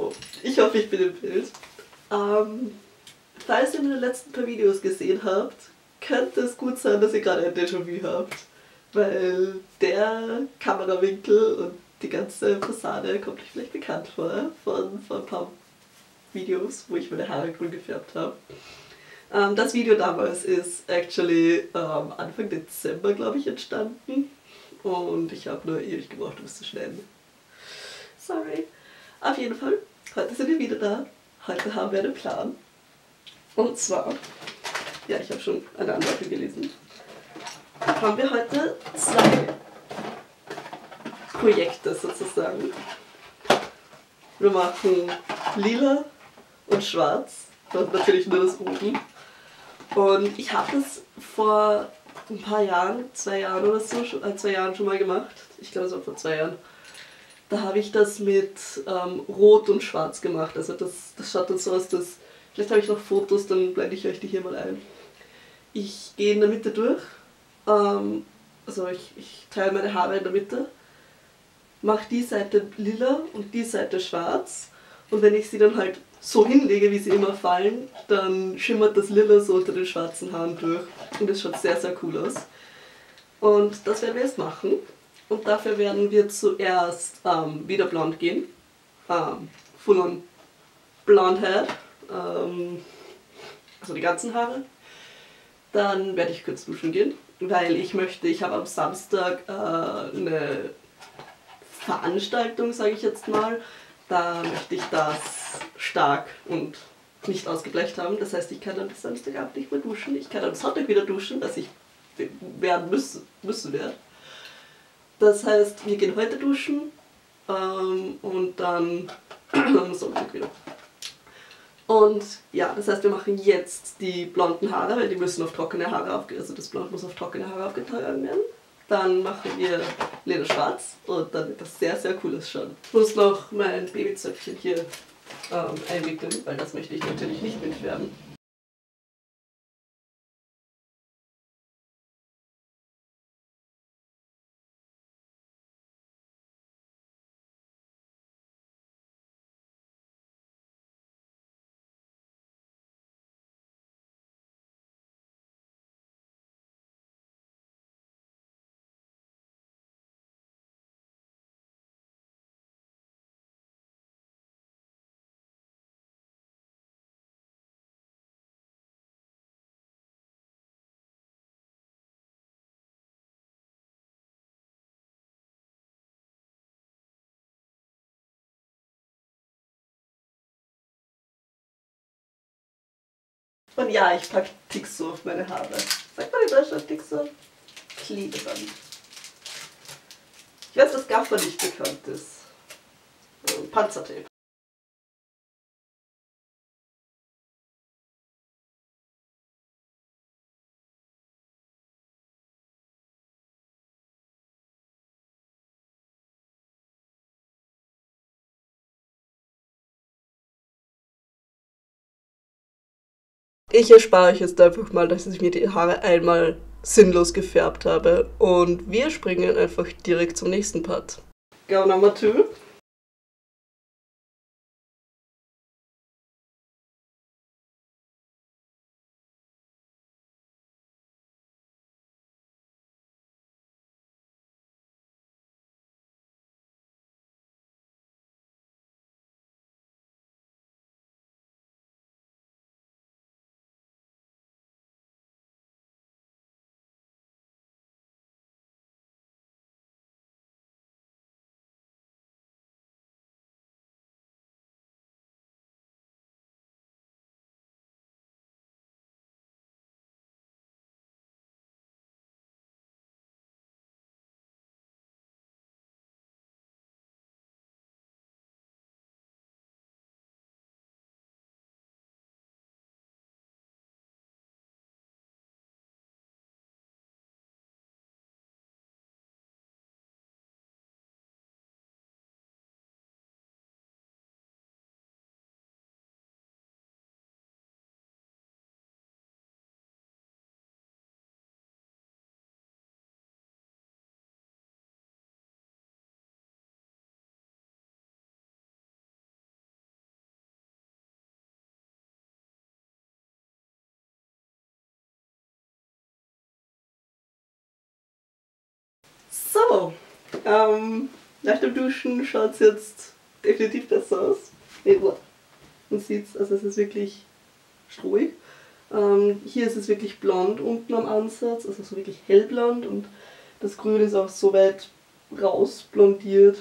So, ich hoffe, ich bin im Bild. Falls ihr meine letzten paar Videos gesehen habt, könnte es gut sein, dass ihr gerade ein Déjà-vu habt. Weil der Kamerawinkel und die ganze Fassade kommt euch vielleicht bekannt vor von ein paar Videos, wo ich meine Haare grün gefärbt habe. Das Video damals ist actually Anfang Dezember, glaube ich, entstanden. Und ich habe nur ewig gebraucht, um es zu schneiden. Sorry. Auf jeden Fall, heute sind wir wieder da. Heute haben wir einen Plan. Und zwar, ja, ich habe schon eine Anleitung gelesen, haben wir heute zwei Projekte sozusagen. Wir machen lila und schwarz, und natürlich nur das oben. Und ich habe das vor ein paar Jahren, 2 Jahren oder so, 2 Jahren schon mal gemacht. Ich glaube, es war vor 2 Jahren. Da habe ich das mit Rot und Schwarz gemacht. Also das schaut dann so aus, dass... Vielleicht habe ich noch Fotos, dann blende ich euch die hier mal ein. Ich gehe in der Mitte durch. Also ich teile meine Haare in der Mitte. Mache die Seite lila und die Seite schwarz. Und wenn ich sie dann halt so hinlege, wie sie immer fallen, dann schimmert das Lila so unter den schwarzen Haaren durch. Und das schaut sehr, sehr cool aus. Und das werden wir jetzt machen. Und dafür werden wir zuerst wieder blond gehen. Full on blonde head. Also die ganzen Haare. Dann werde ich kurz duschen gehen, weil ich habe am Samstag eine Veranstaltung, sage ich jetzt mal. Da möchte ich das stark und nicht ausgebleicht haben. Das heißt, ich kann am Samstagabend nicht mehr duschen. Ich kann am Sonntag wieder duschen, was ich werden müssen werde. Das heißt, wir gehen heute duschen und dann am Sonntag wieder. Und ja, das heißt, wir machen jetzt die blonden Haare, weil die müssen auf trockene Haare also das Blond muss auf trockene Haare aufgetragen werden. Dann machen wir lila schwarz und dann wird das sehr, sehr cool ausschauen. Ich muss noch mein Babyzöpfchen hier einwickeln, weil das möchte ich natürlich nicht mitfärben. Und ja, ich packe Tixo auf meine Haare. Sagt man in Deutschland Tixo? Klebeband. Ich weiß, dass Gaffer nicht bekannt ist. Panzertape. Ich erspare euch jetzt einfach mal, dass ich mir die Haare einmal sinnlos gefärbt habe. Und wir springen einfach direkt zum nächsten Part. Go number 2. So, nach dem Duschen schaut es jetzt definitiv besser aus. Man sieht es, also es ist wirklich strohig. Hier ist es wirklich blond unten am Ansatz, also so wirklich hellblond, und das Grün ist auch so weit rausblondiert,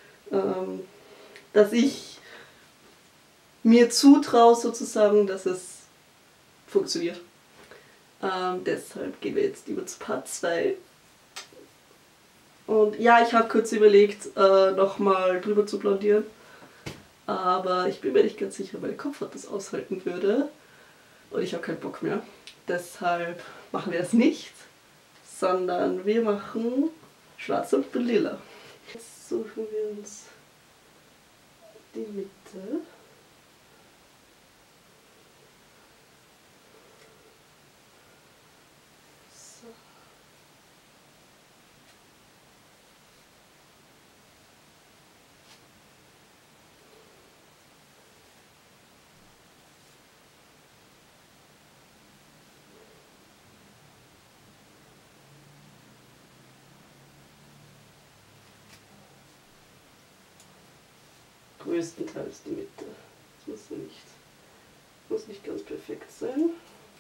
dass ich mir zutraue sozusagen, dass es funktioniert. Deshalb gehen wir jetzt über zu Part 2. Und ja, ich habe kurz überlegt, nochmal drüber zu blondieren. Aber ich bin mir nicht ganz sicher, ob mein Kopfhaut das aushalten würde. Und ich habe keinen Bock mehr. Deshalb machen wir es nicht, sondern wir machen schwarz und lila. Jetzt suchen wir uns die Mitte. So. Größtenteils die Mitte. Das muss nicht ganz perfekt sein.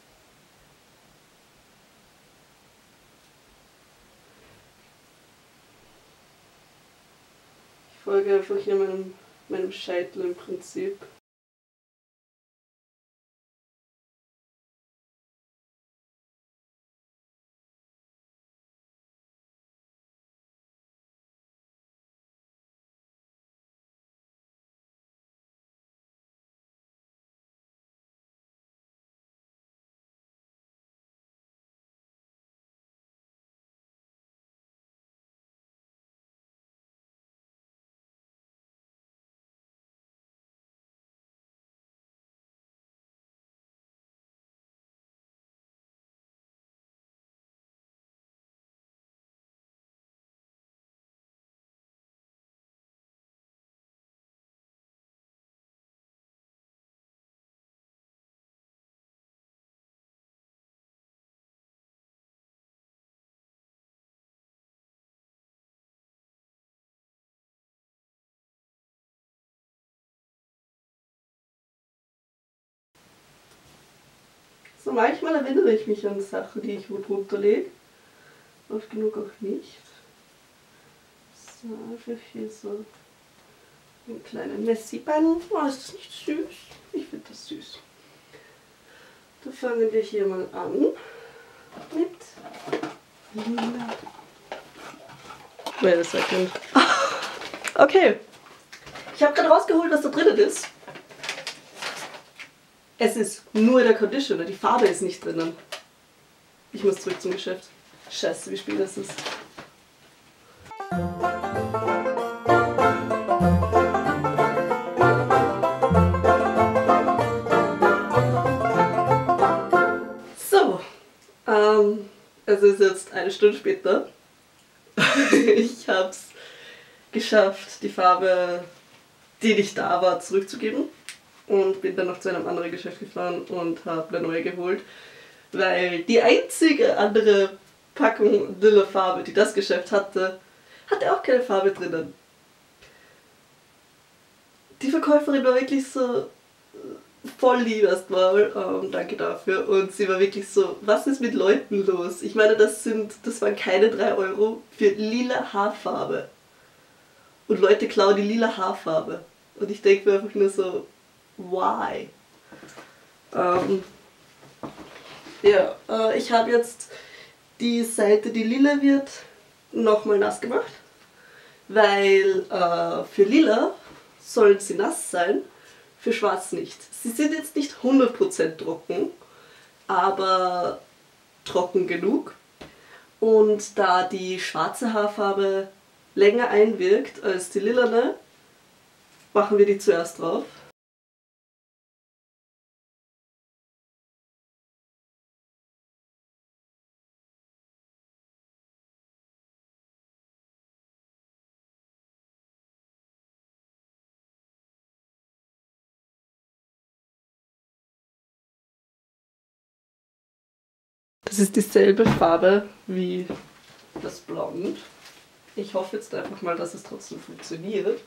Ich folge einfach hier meinem Scheitel im Prinzip. So, manchmal erinnere ich mich an Sachen, die ich wo drunter lege. Oft genug auch nicht. So, einfach hier so einen kleinen Messi-Bun. Oh, ist das nicht süß? Ich finde das süß. Da fangen wir hier mal an mit lila. Wait a second. Okay. Ich habe gerade rausgeholt, was da drinnen ist. Es ist nur der Conditioner, die Farbe ist nicht drinnen. Ich muss zurück zum Geschäft. Scheiße, wie spät das ist. So, es ist jetzt eine Stunde später. Ich habe es geschafft, die Farbe, die nicht da war, zurückzugeben. Und bin dann noch zu einem anderen Geschäft gefahren und habe eine neue geholt. Weil die einzige andere Packung lila Farbe, die das Geschäft hatte, hatte auch keine Farbe drinnen. Die Verkäuferin war wirklich so voll lieb erstmal, danke dafür. Und sie war wirklich so, was ist mit Leuten los? Ich meine, das waren keine 3 Euro für lila Haarfarbe. Und Leute klauen die lila Haarfarbe. Und ich denke mir einfach nur so, why? Ich habe jetzt die Seite, die lila wird, nochmal nass gemacht, weil für lila sollen sie nass sein, für schwarz nicht. Sie sind jetzt nicht 100% trocken, aber trocken genug. Und da die schwarze Haarfarbe länger einwirkt als die lilane, machen wir die zuerst drauf. Das ist dieselbe Farbe wie das Blond. Ich hoffe jetzt einfach mal, dass es trotzdem funktioniert.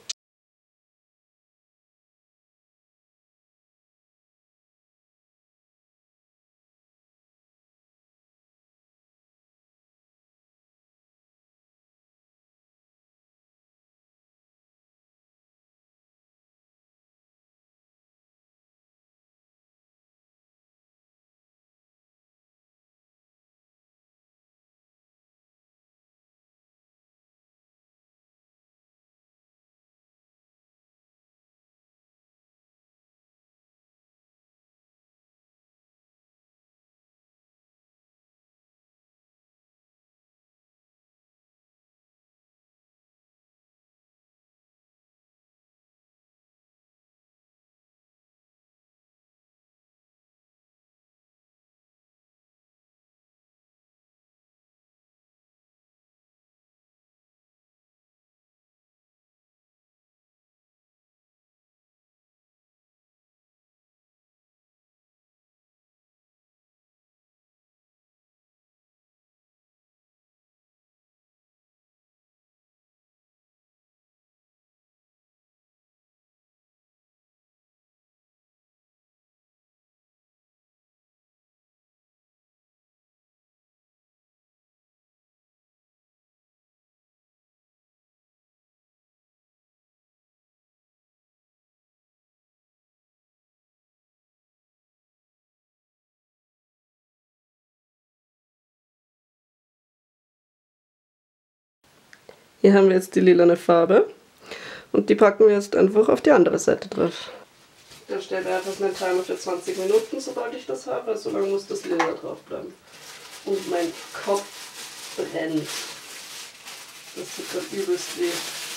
Hier haben wir jetzt die lilane Farbe und die packen wir jetzt einfach auf die andere Seite drauf. Dann stellen wir einfach einen Timer für 20 Minuten, sobald ich das habe, so lange muss das Lila drauf bleiben. Und mein Kopf brennt. Das tut gerade übelst weh.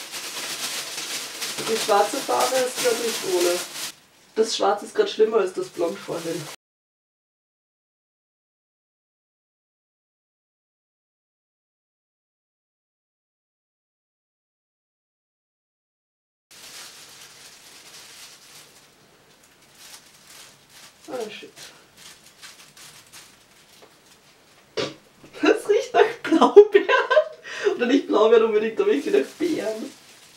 Die schwarze Farbe ist gerade nicht ohne. Das Schwarz ist gerade schlimmer als das Blond vorhin. Ah, shit. Das riecht nach Blaubeeren. Oder nicht Blaubeeren unbedingt, aber ich nach Beeren.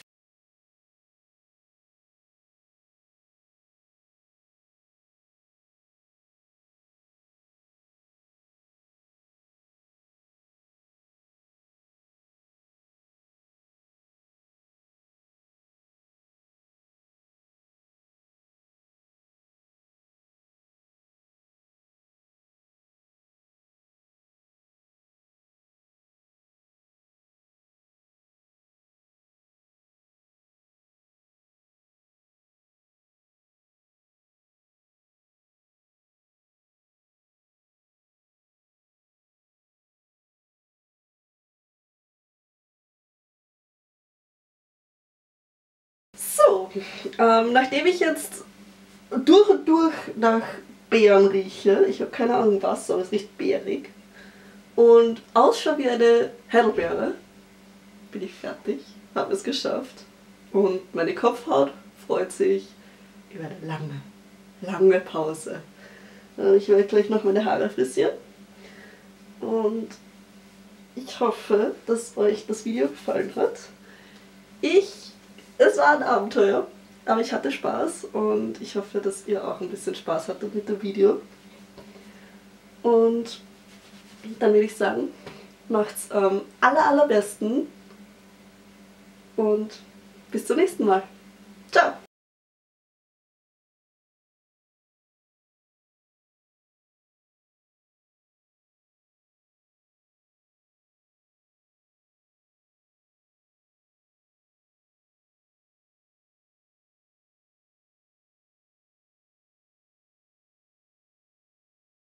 So, nachdem ich jetzt durch und durch nach Beeren rieche, ich habe keine Ahnung was, aber es riecht beerig, und ausschaue wie eine Heidelbeere, bin ich fertig, habe es geschafft. Und meine Kopfhaut freut sich über eine lange, lange Pause. Ich werde gleich noch meine Haare frisieren. Und ich hoffe, dass euch das Video gefallen hat. Es war ein Abenteuer, aber ich hatte Spaß und ich hoffe, dass ihr auch ein bisschen Spaß hattet mit dem Video. Und dann würde ich sagen, macht's am allerbesten und bis zum nächsten Mal.